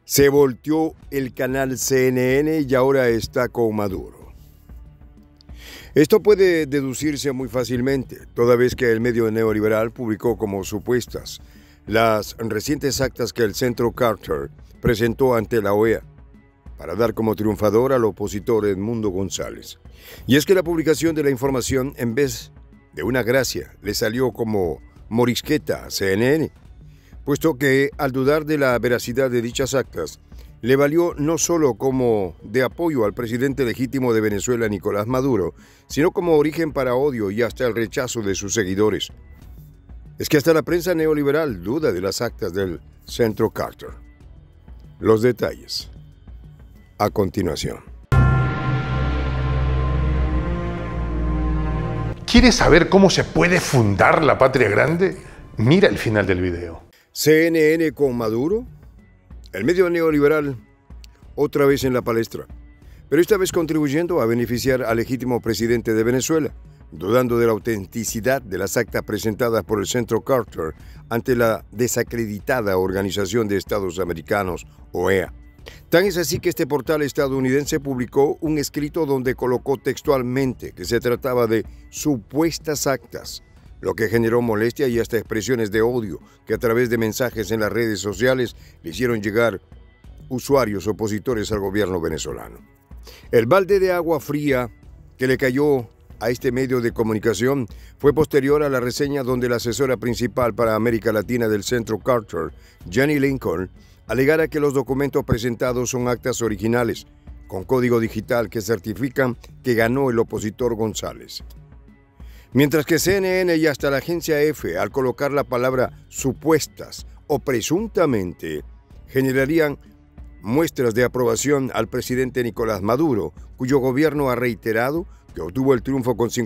Se volteó el canal CNN y ahora está con Maduro. Esto puede deducirse muy fácilmente, toda vez que el medio neoliberal publicó como supuestas las recientes actas que el Centro Carter presentó ante la OEA para dar como triunfador al opositor Edmundo González. Y es que la publicación de la información, en vez de una gracia, le salió como morisqueta a CNN, puesto que, al dudar de la veracidad de dichas actas, le valió no solo como de apoyo al presidente legítimo de Venezuela, Nicolás Maduro, sino como origen para odio y hasta el rechazo de sus seguidores. Es que hasta la prensa neoliberal duda de las actas del Centro Carter. Los detalles a continuación. ¿Quieres saber cómo se puede fundar la patria grande? Mira el final del video. CNN con Maduro, el medio neoliberal otra vez en la palestra, pero esta vez contribuyendo a beneficiar al legítimo presidente de Venezuela, dudando de la autenticidad de las actas presentadas por el Centro Carter ante la desacreditada Organización de Estados Americanos, OEA. Tan es así que este portal estadounidense publicó un escrito donde colocó textualmente que se trataba de supuestas actas, lo que generó molestia y hasta expresiones de odio que a través de mensajes en las redes sociales le hicieron llegar usuarios opositores al gobierno venezolano. El balde de agua fría que le cayó a este medio de comunicación fue posterior a la reseña donde la asesora principal para América Latina del Centro Carter, Jenny Lincoln, alegara que los documentos presentados son actas originales, con código digital que certifican que ganó el opositor González. Mientras que CNN y hasta la agencia EFE, al colocar la palabra supuestas o presuntamente, generarían muestras de aprobación al presidente Nicolás Maduro, cuyo gobierno ha reiterado que obtuvo el triunfo con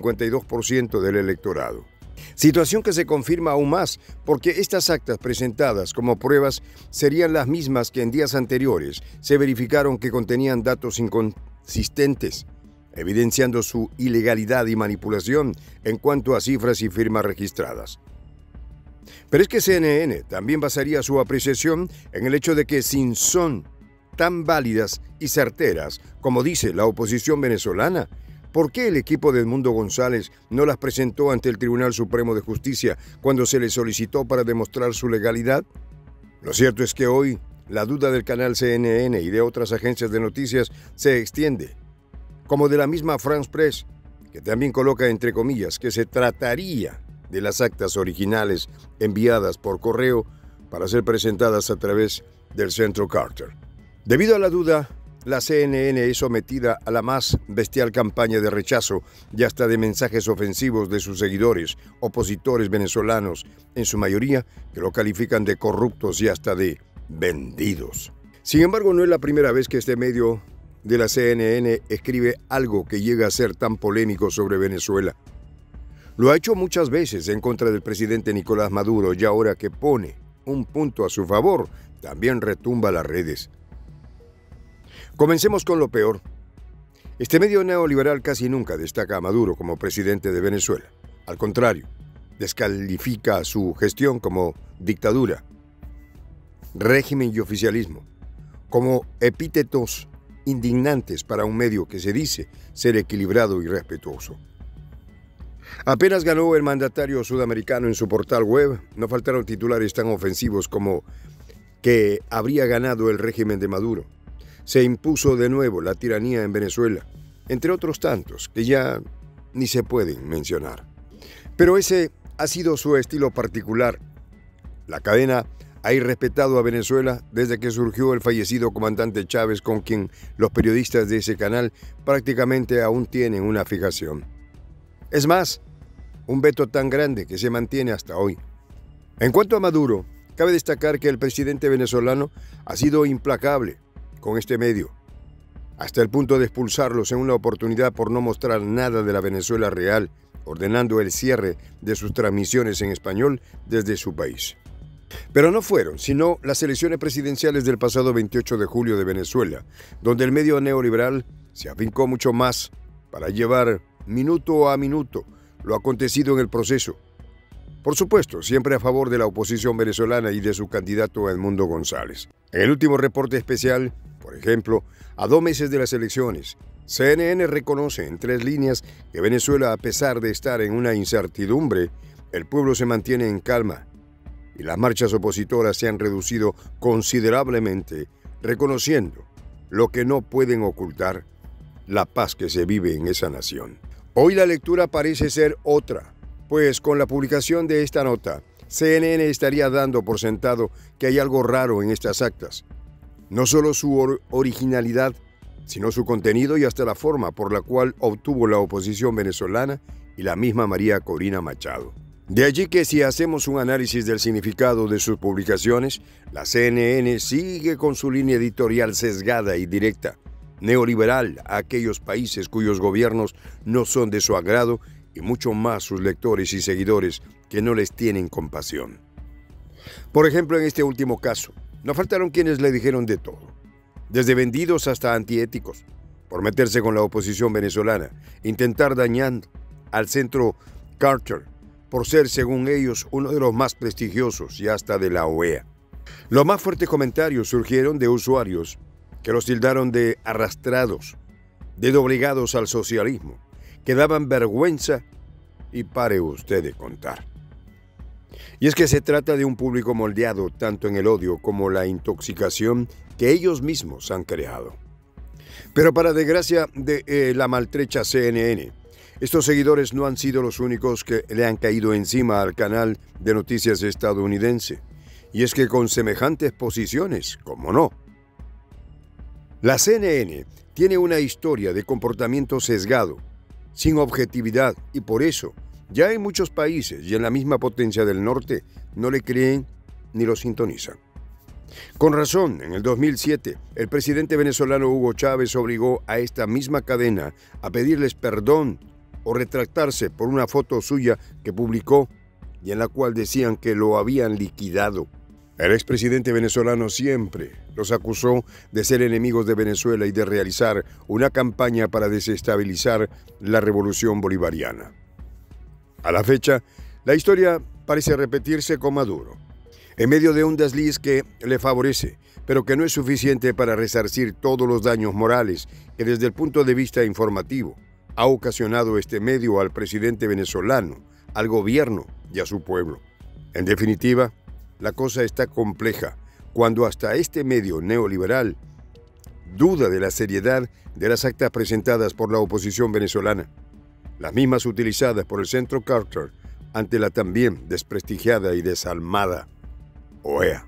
52% del electorado. Situación que se confirma aún más porque estas actas presentadas como pruebas serían las mismas que en días anteriores se verificaron que contenían datos inconsistentes, evidenciando su ilegalidad y manipulación en cuanto a cifras y firmas registradas. Pero es que CNN también basaría su apreciación en el hecho de que si son tan válidas y certeras como dice la oposición venezolana, ¿por qué el equipo de Edmundo González no las presentó ante el Tribunal Supremo de Justicia cuando se le solicitó para demostrar su legalidad? Lo cierto es que hoy la duda del canal CNN y de otras agencias de noticias se extiende, como de la misma France Press, que también coloca entre comillas que se trataría de las actas originales enviadas por correo para ser presentadas a través del Centro Carter. Debido a la duda, la CNN es sometida a la más bestial campaña de rechazo y hasta de mensajes ofensivos de sus seguidores, opositores venezolanos, en su mayoría, que lo califican de corruptos y hasta de vendidos. Sin embargo, no es la primera vez que este medio de la CNN escribe algo que llega a ser tan polémico sobre Venezuela. Lo ha hecho muchas veces en contra del presidente Nicolás Maduro y ahora que pone un punto a su favor, también retumba las redes. Comencemos con lo peor. Este medio neoliberal casi nunca destaca a Maduro como presidente de Venezuela. Al contrario, descalifica su gestión como dictadura, régimen y oficialismo, como epítetos indignantes para un medio que se dice ser equilibrado y respetuoso. Apenas ganó el mandatario sudamericano en su portal web, no faltaron titulares tan ofensivos como que habría ganado el régimen de Maduro. Se impuso de nuevo la tiranía en Venezuela, entre otros tantos que ya ni se pueden mencionar. Pero ese ha sido su estilo particular. La cadena ha irrespetado a Venezuela desde que surgió el fallecido comandante Chávez, con quien los periodistas de ese canal prácticamente aún tienen una fijación. Es más, un veto tan grande que se mantiene hasta hoy. En cuanto a Maduro, cabe destacar que el presidente venezolano ha sido implacable con este medio, hasta el punto de expulsarlos en una oportunidad por no mostrar nada de la Venezuela real, ordenando el cierre de sus transmisiones en español desde su país. Pero no fueron, sino las elecciones presidenciales del pasado 28 de julio de Venezuela, donde el medio neoliberal se afincó mucho más para llevar minuto a minuto lo acontecido en el proceso, Por supuesto, siempre a favor de la oposición venezolana y de su candidato Edmundo González. En el último reporte especial, por ejemplo, a 2 meses de las elecciones, CNN reconoce en 3 líneas que Venezuela, a pesar de estar en una incertidumbre, el pueblo se mantiene en calma y las marchas opositoras se han reducido considerablemente, reconociendo lo que no pueden ocultar, la paz que se vive en esa nación. Hoy la lectura parece ser otra, pues con la publicación de esta nota, CNN estaría dando por sentado que hay algo raro en estas actas. No solo su originalidad, sino su contenido y hasta la forma por la cual obtuvo la oposición venezolana y la misma María Corina Machado. De allí que si hacemos un análisis del significado de sus publicaciones, la CNN sigue con su línea editorial sesgada y directa, neoliberal a aquellos países cuyos gobiernos no son de su agrado y mucho más sus lectores y seguidores que no les tienen compasión. Por ejemplo, en este último caso, no faltaron quienes le dijeron de todo, desde vendidos hasta antiéticos, por meterse con la oposición venezolana, intentar dañar al centro Carter, por ser, según ellos, uno de los más prestigiosos y hasta de la OEA. Los más fuertes comentarios surgieron de usuarios que los tildaron de arrastrados, de doblegados al socialismo, que daban vergüenza y pare usted de contar. Y es que se trata de un público moldeado tanto en el odio como la intoxicación que ellos mismos han creado. Pero para desgracia de la maltrecha CNN, estos seguidores no han sido los únicos que le han caído encima al canal de noticias estadounidense. Y es que con semejantes posiciones, ¿cómo no? La CNN tiene una historia de comportamiento sesgado, sin objetividad, y por eso, ya en muchos países y en la misma potencia del norte, no le creen ni lo sintonizan. Con razón, en el 2007, el presidente venezolano Hugo Chávez obligó a esta misma cadena a pedirles perdón o retractarse por una foto suya que publicó y en la cual decían que lo habían liquidado. El expresidente venezolano siempre los acusó de ser enemigos de Venezuela y de realizar una campaña para desestabilizar la revolución bolivariana. A la fecha, la historia parece repetirse con Maduro, en medio de un desliz que le favorece, pero que no es suficiente para resarcir todos los daños morales que desde el punto de vista informativo ha ocasionado este medio al presidente venezolano, al gobierno y a su pueblo. En definitiva, la cosa está compleja cuando hasta este medio neoliberal duda de la seriedad de las actas presentadas por la oposición venezolana, las mismas utilizadas por el Centro Carter ante la también desprestigiada y desalmada OEA.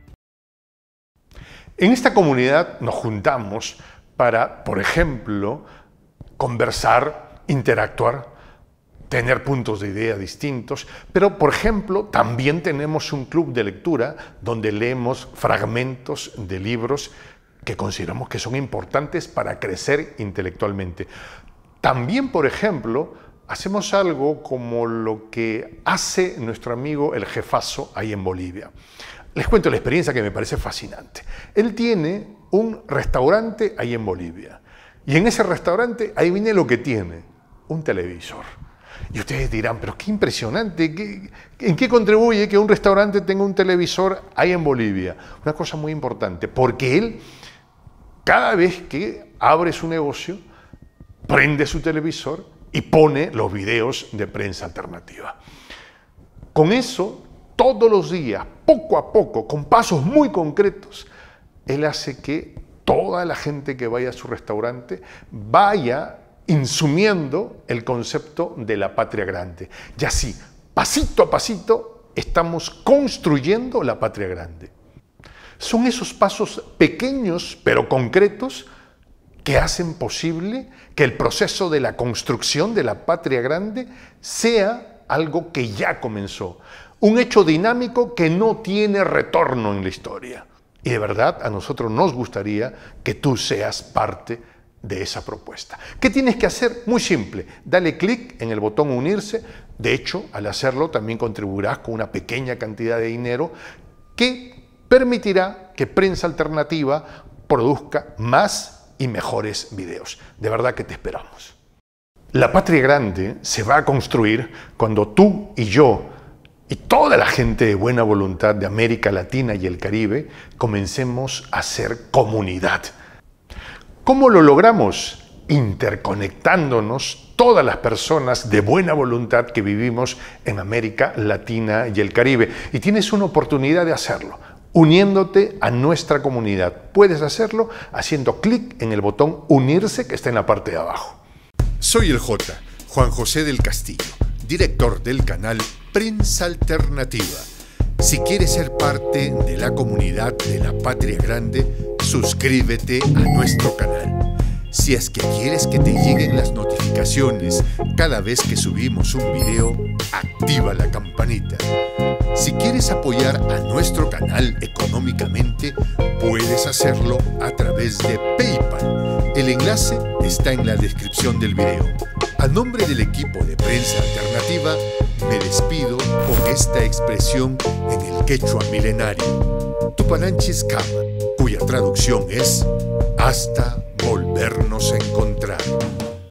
En esta comunidad nos juntamos para, por ejemplo, conversar, interactuar, tener puntos de idea distintos, pero, por ejemplo, también tenemos un club de lectura donde leemos fragmentos de libros que consideramos que son importantes para crecer intelectualmente. También, por ejemplo, hacemos algo como lo que hace nuestro amigo el jefazo ahí en Bolivia. Les cuento la experiencia que me parece fascinante. Él tiene un restaurante ahí en Bolivia y en ese restaurante, ahí viene lo que tiene, un televisor. Y ustedes dirán, pero qué impresionante, ¿en qué contribuye que un restaurante tenga un televisor ahí en Bolivia? Una cosa muy importante, porque él, cada vez que abre su negocio, prende su televisor y pone los videos de prensa alternativa. Con eso, todos los días, poco a poco, con pasos muy concretos, él hace que toda la gente que vaya a su restaurante vaya insumiendo el concepto de la patria grande. Y así, pasito a pasito, estamos construyendo la patria grande. Son esos pasos pequeños pero concretos que hacen posible que el proceso de la construcción de la patria grande sea algo que ya comenzó. Un hecho dinámico que no tiene retorno en la historia. Y de verdad a nosotros nos gustaría que tú seas parte de esa propuesta. ¿Qué tienes que hacer? Muy simple, dale clic en el botón unirse. De hecho, al hacerlo también contribuirás con una pequeña cantidad de dinero que permitirá que Prensa Alternativa produzca más y mejores videos. De verdad que te esperamos. La patria grande se va a construir cuando tú y yo y toda la gente de buena voluntad de América Latina y el Caribe comencemos a ser comunidad. ¿Cómo lo logramos? Interconectándonos todas las personas de buena voluntad que vivimos en América Latina y el Caribe. Y tienes una oportunidad de hacerlo, uniéndote a nuestra comunidad. Puedes hacerlo haciendo clic en el botón unirse que está en la parte de abajo. Soy el J, Juan José del Castillo, director del canal Prensa Alternativa. Si quieres ser parte de la comunidad de la Patria Grande, suscríbete a nuestro canal. Si es que quieres que te lleguen las notificaciones cada vez que subimos un video, activa la campanita. Si quieres apoyar a nuestro canal económicamente, puedes hacerlo a través de PayPal. El enlace está en la descripción del video. A nombre del equipo de Prensa Alternativa, me despido con esta expresión en el quechua milenario, Tupananchis Kama, cuya traducción es hasta volvernos a encontrar.